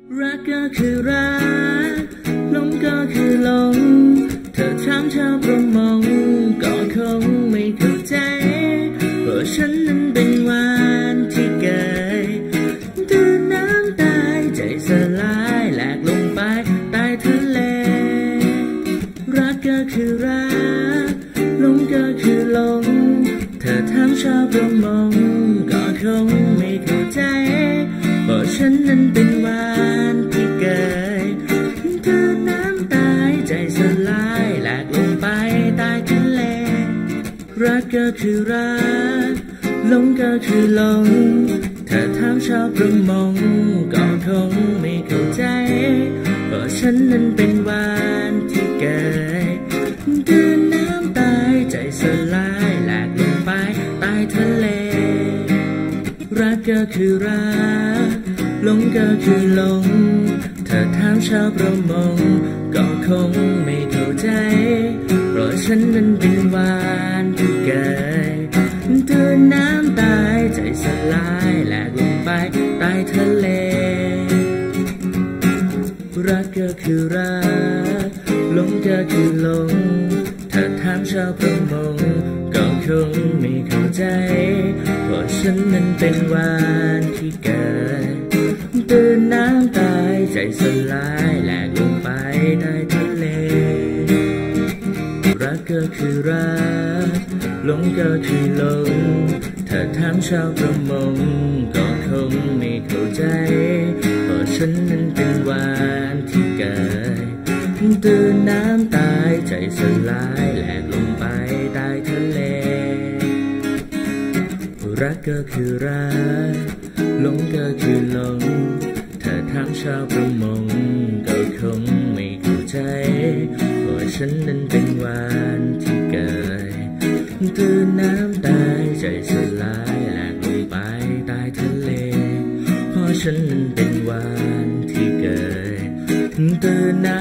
รักก็คือรักหลงก็คือหลงเธอถามชาวประมงก็คงไม่เข้าใจเพราะฉันนั้นเป็นวานที่เกยตื่นน้ำตายใจสลายแหลกลงไปใต้ทะเลรักก็คือรักหลงก็คือหลงเธอถามชาวประมงก็คงไม่เข้าใจเพราะฉันนั้นเป็นวานที่เกยเธอน้ำตายใจสลายแหลกลงไปใต้ทะเลรักก็คือรักหลงก็คือหลงเธอถามชาวประมงก็คงไม่เข้าใจเพราะฉันนั้นเป็นวานที่เกยเธอน้ำตายใจสลายแหลกลงไปใต้ทะเลรักก็คือรักหลงก็คือหลงเธอถามชาวประมงก็คงไม่เข้าใจเพราะฉันนั้นเป็นวานที่เกยเธอน้ำตายใจสลายแหลกลงไปใต้ทะเลรักก็คือรักหลงก็คือหลงเธอถามชาวประมงก็คงไม่เข้าใจเพราะฉันนั้นเป็นวานที่เกยตื่นน้ำตายใจสลายแหลกลงไปใต้ทะเลรักก็คือรักหลงก็คือหลงเธอถามชาวประมงก็คงไม่เข้าใจเพราะฉันนั้นเป็นวานที่เกยตื่นน้ำตายใจสลายแหลกลงไปใต้ทะเลรักก็คือรักหลงก็คือหลงเธอถามชาวประมงก็คงไม่เข้าใจเพราะฉันนั้นเป็นวานที่เกยตื่นน้ำตายใจสลายแหลกลงไปใต้ทะเลเพราะฉันนั้นเป็นวานที่เกยตื่นน้